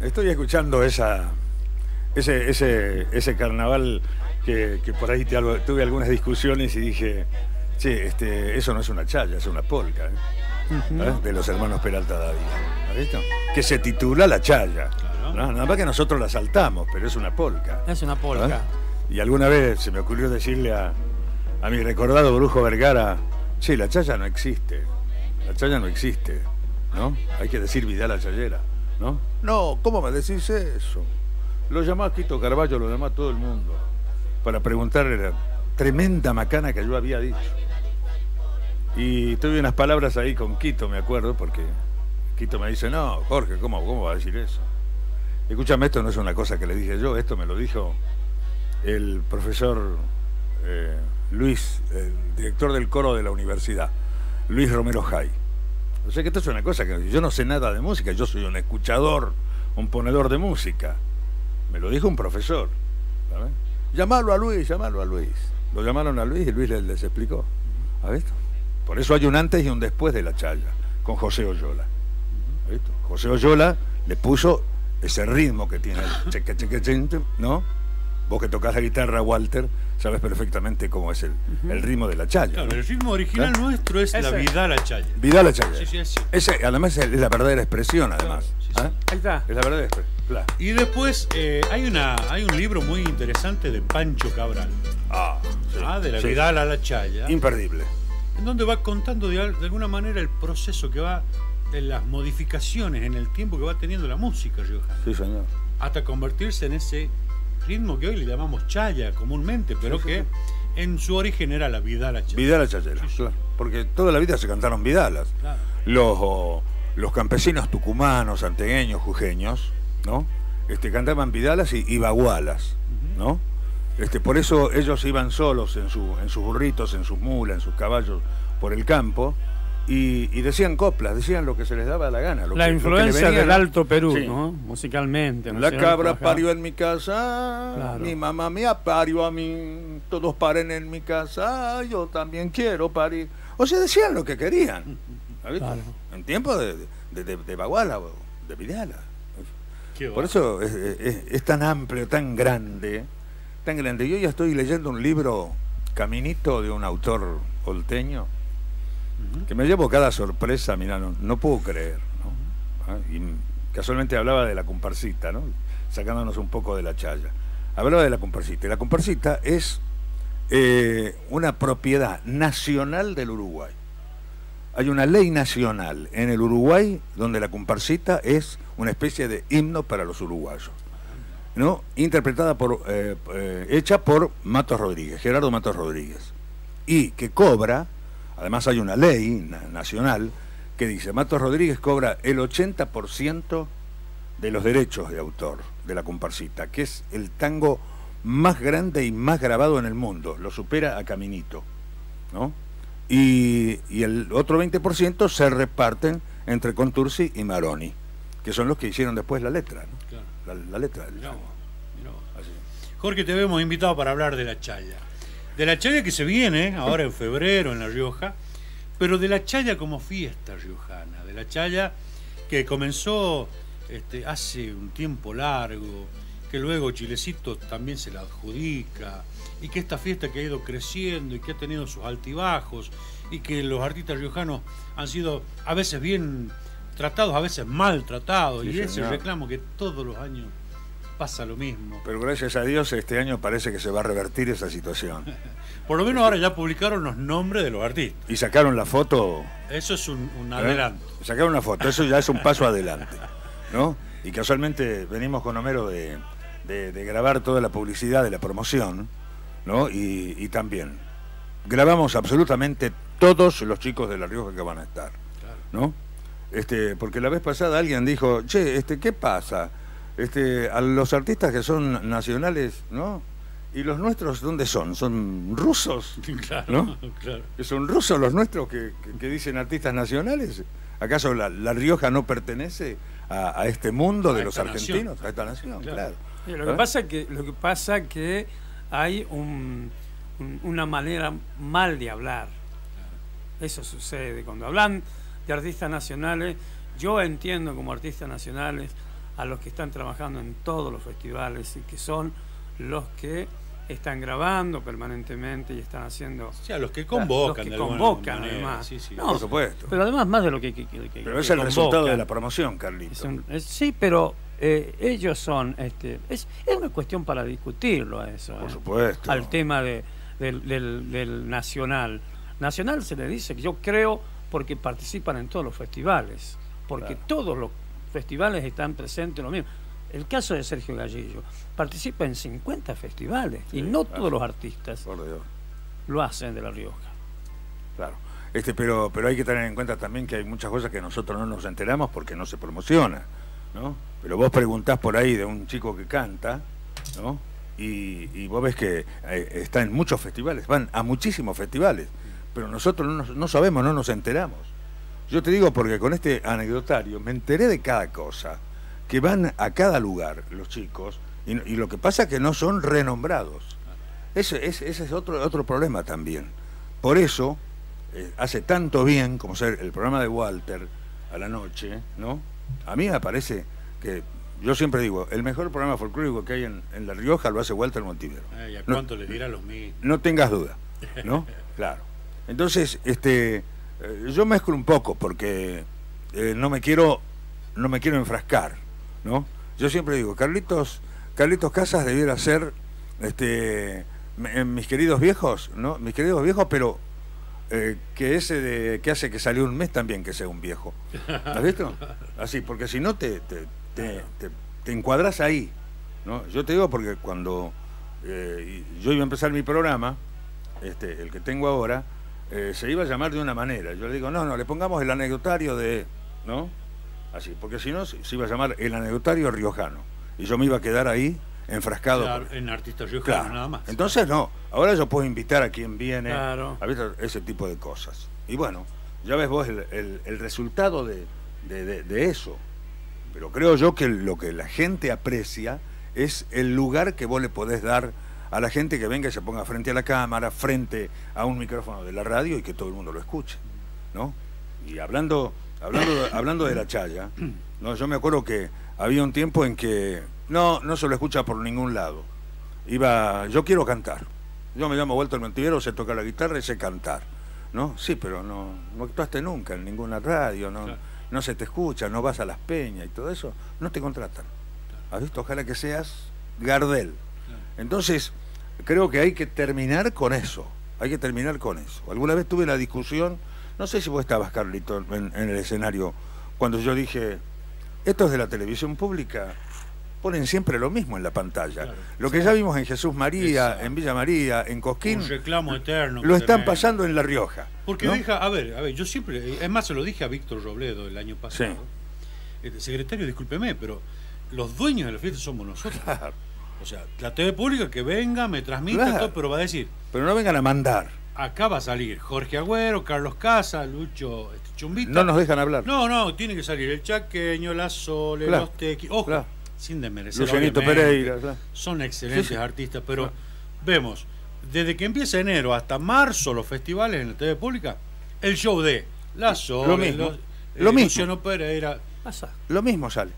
Estoy escuchando ese carnaval que por ahí tuve algunas discusiones y dije, che, eso no es una chaya, es una polca, de los hermanos Peralta Dávila. ¿Has visto? Que se titula La Chaya. Claro. ¿No? Nada más que nosotros la saltamos, pero es una polca. Es una polca. Y alguna vez se me ocurrió decirle a mi recordado Brujo Vergara, che, la chaya no existe. La chaya no existe, ¿no? Hay que decir Vidal la Chayera, ¿no? No, ¿cómo me decís eso? Lo llamás Quito Carballo, lo llamás todo el mundo, para preguntarle la tremenda macana que yo había dicho. Y tuve unas palabras ahí con Quito, me acuerdo, porque Quito me dice, no, Jorge, ¿cómo va a decir eso? Escúchame, esto no es una cosa que le dije yo, esto me lo dijo el profesor Luis, el director del coro de la universidad, Luis Romero Jay. O sea que esto es una cosa que yo no sé nada de música, yo soy un escuchador, un ponedor de música. Me lo dijo un profesor, ¿sabes? Llamalo a Luis, llamalo a Luis. Lo llamaron a Luis y Luis les explicó. ¿Has visto? Por eso hay un antes y un después de la chaya, con José Oyola. ¿Has visto? José Oyola le puso ese ritmo que tiene el cheque, cheque, cheque, ¿no? Vos que tocás la guitarra, Walter, sabes perfectamente cómo es el ritmo de la chaya. Claro, ¿no? El ritmo original nuestro es la Vidal la Chaya. Vidal la Chaya. Sí, sí, sí. Ese, además, es la verdadera expresión, además. Claro, sí, sí. Ahí está. Es la verdadera expresión. Claro. Y después hay un libro muy interesante de Pancho Cabral. Sí. De la Sí. Vidal a la Chaya. Imperdible. En donde va contando de alguna manera el proceso que va, de las modificaciones en el tiempo que va teniendo la música riojana. Sí, señor. Hasta convertirse en ese ritmo que hoy le llamamos chaya comúnmente, pero Sí, sí, que sí. en su origen era la Vidal la Chaya. Vidal la Chayera, Sí, sí. claro. Porque toda la vida se cantaron vidalas. Claro. Los campesinos tucumanos, santiagueños, jujeños, ¿no? Cantaban vidalas y bagualas, ¿no? Por eso ellos iban solos en sus burritos, en sus mulas, en sus caballos por el campo y decían coplas, decían lo que se les daba la gana. La influencia venía, del Alto Perú, sí. ¿no? Musicalmente. ¿no es La cierto? cabra Acá. parió en mi casa, Claro. mi mamá me parió a mí, todos paren en mi casa, yo también quiero parir. O sea, decían lo que querían. ¿Has visto? Claro. En tiempo de baguala o de vidala. Qué Por va. eso es tan amplio, tan grande, tan grande. Yo ya estoy leyendo un libro, Caminito, de un autor olteño, que me llevo cada sorpresa, mirá, no puedo creer, ¿no? Y casualmente hablaba de la comparsita, ¿no? Sacándonos un poco de la chaya. Hablaba de la comparsita. Y la comparsita es una propiedad nacional del Uruguay. Hay una ley nacional en el Uruguay donde la comparsita es una especie de himno para los uruguayos, ¿no? Interpretada hecha por Matos Rodríguez, Gerardo Matos Rodríguez, y que cobra, además hay una ley nacional que dice, Matos Rodríguez cobra el 80% de los derechos de autor de la comparsita, que es el tango más grande y más grabado en el mundo, lo supera a Caminito, ¿no? Y el otro 20% se reparten entre Contursi y Maroni, que son los que hicieron después la letra, ¿no? Claro. La letra del Mirá tango. vos, mirá vos. Así. Jorge, te habíamos invitado para hablar de la chaya. De la chaya que se viene ahora en febrero en La Rioja, pero de la chaya como fiesta riojana, de la chaya que comenzó hace un tiempo largo, que luego Chilecito también se la adjudica, y que esta fiesta que ha ido creciendo y que ha tenido sus altibajos, y que los artistas riojanos han sido a veces bien tratados, a veces mal tratados, Sí, y ese señor. reclamo que todos los años pasa lo mismo. Pero gracias a Dios este año parece que se va a revertir esa situación. Por lo menos ahora ya publicaron los nombres de los artistas. Y sacaron la foto. Eso es un adelanto. Sacaron una foto, eso ya es un paso adelante, ¿no? Y casualmente venimos con Homero de grabar toda la publicidad de la promoción, ¿no? Y también grabamos absolutamente todos los chicos de La Rioja que van a estar, ¿no? Porque la vez pasada alguien dijo, che, ¿qué pasa? A los artistas que son nacionales, ¿no? ¿Y los nuestros dónde son? ¿Son rusos? Claro, ¿No? claro. ¿Que son rusos los nuestros que dicen artistas nacionales? ¿Acaso la Rioja no pertenece a este mundo de los argentinos? Nación. A esta nación, claro. Sí, lo que pasa que hay una manera mal de hablar. Eso sucede. Cuando hablan de artistas nacionales, yo entiendo como artistas nacionales a los que están trabajando en todos los festivales y que son los que están grabando permanentemente y están haciendo... O sea, los que convocan. Los que convocan, además. Sí, sí. No, por supuesto. Pero además, más de lo que pero es el resultado de la promoción, Carlito. Sí, pero ellos son... es una cuestión para discutirlo a eso. Por supuesto. Al tema del nacional. Nacional se le dice que yo creo porque participan en todos los festivales. Porque todos los festivales están presentes en lo mismo. El caso de Sergio Gallillo, participa en 50 festivales y no todos los artistas lo hacen de La Rioja. Claro. Pero hay que tener en cuenta también que hay muchas cosas que nosotros no nos enteramos porque no se promociona, ¿no? Pero vos preguntás por ahí de un chico que canta, ¿no? Y vos ves que está en muchos festivales, van a muchísimos festivales, pero nosotros no sabemos, no nos enteramos. Yo te digo porque con este anecdotario me enteré de cada cosa, que van a cada lugar los chicos, y lo que pasa es que no son renombrados. Ese es otro problema también. Por eso hace tanto bien como ser el programa de Walter a la noche, ¿no? A mí me parece que, yo siempre digo, el mejor programa folclórico que hay en La Rioja lo hace Walter Montivero. ¿Y a cuánto le dirá los mismos? No tengas duda, ¿no? Claro. Entonces, yo mezclo un poco porque no me quiero enfrascar, ¿no? Yo siempre digo, Carlitos Casas debiera ser mis queridos viejos, ¿no? Mis queridos viejos, pero que ese que hace que salió un mes también que sea un viejo. ¿Has visto? Así, porque si no te encuadras ahí, ¿no? Yo te digo porque cuando yo iba a empezar mi programa, el que tengo ahora, se iba a llamar de una manera. Yo le digo, no, le pongamos el anecdotario de, ¿no? Así, porque si no, se iba a llamar el anecdotario riojano. Y yo me iba a quedar ahí, enfrascado. Claro, en artistas riojanos, nada más. Entonces, no. Ahora yo puedo invitar a quien viene, claro, a ver ese tipo de cosas. Y bueno, ya ves vos el resultado de eso. Pero creo yo que lo que la gente aprecia es el lugar que vos le podés dar a la gente que venga y se ponga frente a la cámara, frente a un micrófono de la radio y que todo el mundo lo escuche, ¿no? Y hablando de la chaya, ¿no? Yo me acuerdo que había un tiempo en que no se lo escucha por ningún lado. Yo quiero cantar. Yo me llamo Walter Montivero, sé tocar la guitarra y sé cantar, ¿no? Sí, pero no actuaste nunca en ninguna radio, no se te escucha, no vas a las peñas y todo eso, no te contratan. ¿Has visto? Ojalá que seas Gardel. Entonces, creo que hay que terminar con eso. Alguna vez tuve la discusión, no sé si vos estabas, Carlito, en el escenario, cuando yo dije, estos de la televisión pública ponen siempre lo mismo en la pantalla. Claro, lo que ya vimos en Jesús María, exacto, en Villa María, en Cosquín, un reclamo eterno, lo están pasando en La Rioja. Porque ¿no? a ver, yo siempre, es más, se lo dije a Víctor Robledo el año pasado. Sí. Secretario, discúlpeme, pero los dueños de la fiesta somos nosotros. Claro. O sea, la TV pública que venga, me transmita, claro, todo, pero va a decir... Pero no vengan a mandar. Acá va a salir Jorge Agüero, Carlos Casa, Lucho Chumbita. No nos dejan hablar. No, tiene que salir el Chaqueño, la Sole, claro, los Tequi. Ojo, claro, sin desmerecer. Lucianito Pereira. Claro. Son excelentes artistas, pero vemos, desde que empieza enero hasta marzo los festivales en la TV pública, el show de la Sole, lo mismo. Luciano Pereira. Pasa. Lo mismo sale.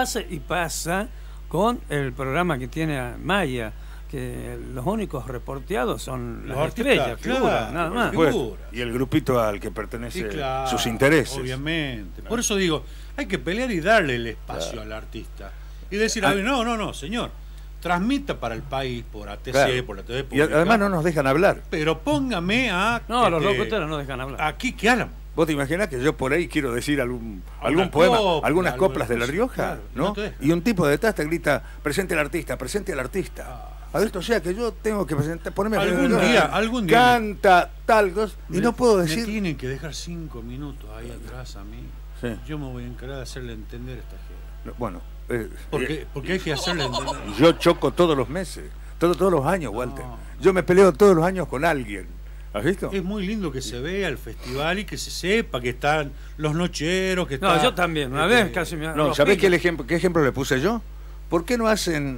Pasa con el programa que tiene Maya, que los únicos reporteados son las estrellas, figuras, nada más. Y el grupito al que pertenece, claro, sus intereses. Obviamente. Claro. Por eso digo, hay que pelear y darle el espacio, claro, al artista. Y decir, no, señor, transmita para el país por ATC, claro, por la TV pública. Y además no nos dejan hablar. Pero póngame a... No, los locutores no dejan hablar. Aquí que hablan. ¿Vos te imaginás que yo por ahí quiero decir algún poema, algunas coplas de La Rioja? Claro, ¿no? Y un tipo detrás te grita, presente al artista, presente al artista. A ver, o sea que yo tengo que ponerme algún día canta tal cosa y no puedo decir. Me tienen que dejar 5 minutos ahí atrás a mí. Sí. Yo me voy a encargar de hacerle entender a esta gente. Bueno, porque hay que hacerle entender. Yo choco todos los meses, todos los años, Walter. Yo me peleo todos los años con alguien. ¿Has visto? Es muy lindo que se vea el festival y que se sepa que están los nocheros, que están... No, yo también, una vez casi me... No, ¿sabés qué ejemplo le puse yo? ¿Por qué no hacen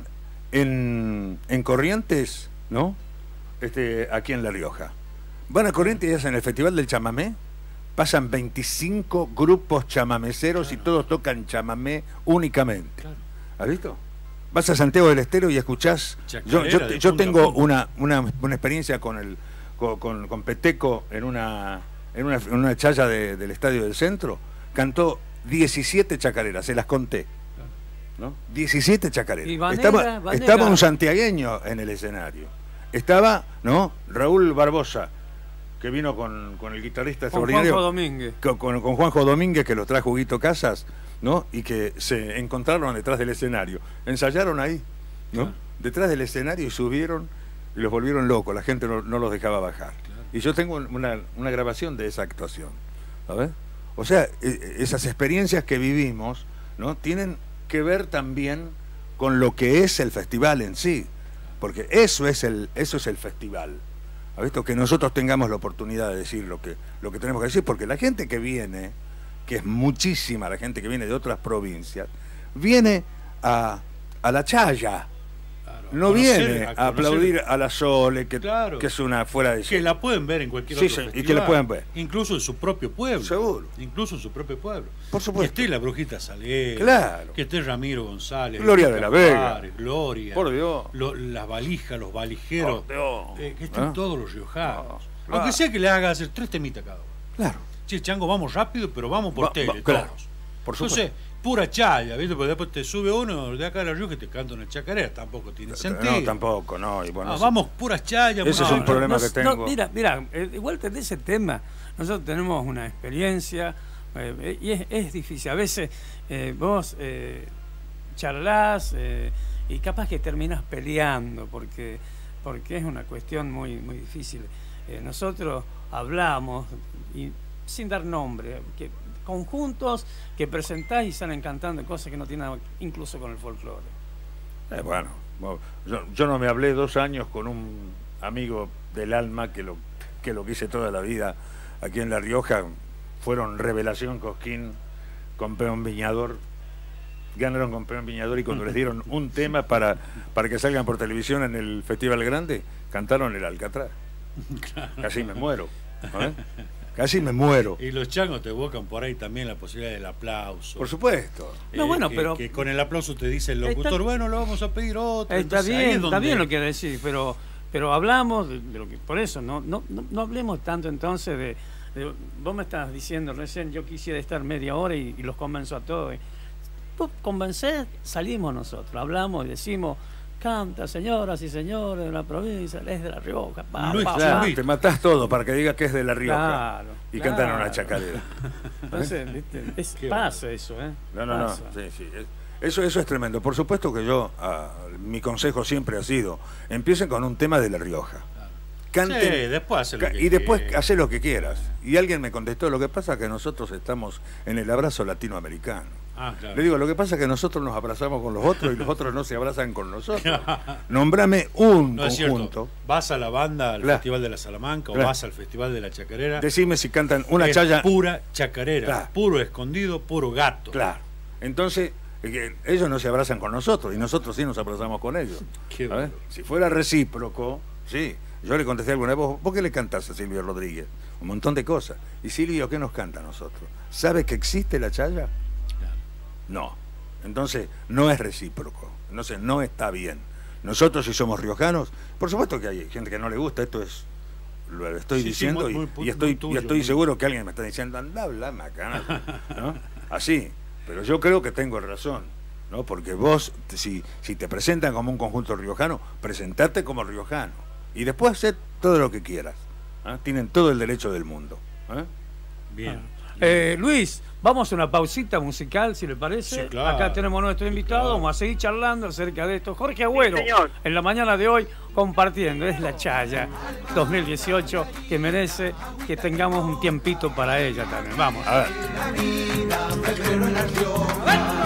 en Corrientes, ¿no? Aquí en La Rioja? Van a Corrientes y hacen el Festival del Chamamé, pasan 25 grupos chamameceros, claro, y todos tocan chamamé únicamente. Claro. ¿Has visto? Vas a Santiago del Estero y escuchás. Yo tengo una experiencia con Peteco en una chaya del Estadio del Centro. Cantó 17 chacareras, se las conté, ¿no? 17 chacareras. Estaba un santiagueño en el escenario. Estaba, ¿no? Raúl Barbosa, que vino con el guitarrista extraordinario. Juanjo Domínguez. Con Juanjo Domínguez, que lo trajo Huguito Casas, ¿no? Y que se encontraron detrás del escenario. Ensayaron ahí, ¿no? Claro. Detrás del escenario, y subieron y los volvieron locos. La gente no los dejaba bajar. Claro. Y yo tengo una grabación de esa actuación, ¿sabes? O sea, esas experiencias que vivimos, ¿no? Tienen que ver también con lo que es el festival en sí, porque eso es el festival. ¿Has visto? Que nosotros tengamos la oportunidad de decir lo que tenemos que decir, porque la gente que viene, que es muchísima la gente que viene de otras provincias, viene a la chaya. No viene a aplaudir a la Sole, que es una fuera de sí. Que la pueden ver en cualquier otro festival. Y que la pueden ver. Incluso en su propio pueblo. Seguro. Incluso en su propio pueblo. Por supuesto. Que esté la Brujita Salera. Claro. Que esté Ramiro González. Gloria de la Vega. Gloria. Por Dios. Las valijas, los valijeros. Por Dios. Que estén todos los riojanos. Claro. Aunque sea que le haga hacer 3 temitas cada uno. Claro. Che, Chango, vamos rápido, pero vamos por tele, claro. todos. Por supuesto. Entonces, pura chaya, ¿viste? Porque después te sube uno de acá de la Rioja y te canta una chacarera. Tampoco tiene sentido. No, tampoco, no. Y bueno, vamos, puras chayas. Ese es un problema que tengo. No, mira, igual de ese tema, nosotros tenemos una experiencia y es difícil. A veces vos charlás y capaz que terminás peleando porque es una cuestión muy, muy difícil. Nosotros hablamos, y sin dar nombre, que conjuntos que presentás y salen cantando cosas que no tienen nada, incluso con el folclore. Bueno, yo no me hablé 2 años con un amigo del alma que lo quise toda la vida aquí en La Rioja. Fueron Revelación Cosquín con Peón Viñador. Ganaron con Peón Viñador, y cuando les dieron un tema para que salgan por televisión en el Festival Grande, cantaron el Alcatraz. Claro. Casi me muero, ¿no? Casi me muero. Y los changos te evocan por ahí también la posibilidad del aplauso. Por supuesto. No, bueno, pero que con el aplauso te dice el locutor, bueno, lo vamos a pedir otro. Está bien lo que decís, pero hablamos de lo que, por eso no hablemos tanto entonces de vos me estás diciendo recién, yo quisiera estar media hora y los convenzo a todos. Vos convencés, salimos nosotros, hablamos y decimos: canta, señoras y señores de la provincia, es de La Rioja. Te matás todo para que digas que es de La Rioja. Claro, y cantan una chacarera. Entonces, pasa eso, ¿eh? No. Sí. Eso es tremendo. Por supuesto que mi consejo siempre ha sido: empiecen con un tema de La Rioja. Canten, sí, después hace lo que quieras. Y alguien me contestó: lo que pasa es que nosotros estamos en el abrazo latinoamericano. Claro. Le digo, lo que pasa es que nosotros nos abrazamos con los otros y los otros no se abrazan con nosotros. Nómbrame un conjunto. Vas a la banda al Festival de la Salamanca o vas al Festival de la Chacarera. Decime si cantan una chaya. Pura chacarera, puro escondido, puro gato. Claro. Entonces, ellos no se abrazan con nosotros y nosotros sí nos abrazamos con ellos. Si fuera recíproco, sí. Yo le contesté alguna vez: ¿por qué le cantás a Silvio Rodríguez? Un montón de cosas. ¿Y Silvio qué nos canta a nosotros? ¿Sabe que existe la chaya? No. Entonces, no es recíproco. Entonces, no está bien. Nosotros, si somos riojanos, por supuesto que hay gente que no le gusta, esto es, lo estoy diciendo, y estoy seguro que alguien me está diciendo: anda, habla, macana, ¿no? Así. Pero yo creo que tengo razón, ¿no? Porque vos, si te presentan como un conjunto riojano, presentate como riojano. Y después haced todo lo que quieras. Tienen todo el derecho del mundo. Bien. Luis, vamos a una pausita musical, si le parece. Sí, claro. Acá tenemos a nuestro invitado, vamos a seguir charlando acerca de esto. Jorge Agüero, en la mañana de hoy, compartiendo. Es la Chaya 2018, que merece que tengamos un tiempito para ella también. Vamos. A ver.